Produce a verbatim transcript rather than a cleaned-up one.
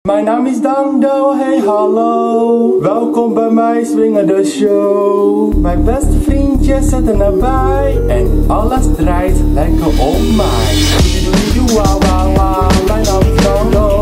Mijn naam is Dando, hey hallo. Welkom bij mij swingen de show. Mijn beste vriendjes zitten erbij en alles draait lekker om mij. Doei doei doei, wauw wauw wauw. Mijn naam is Dando.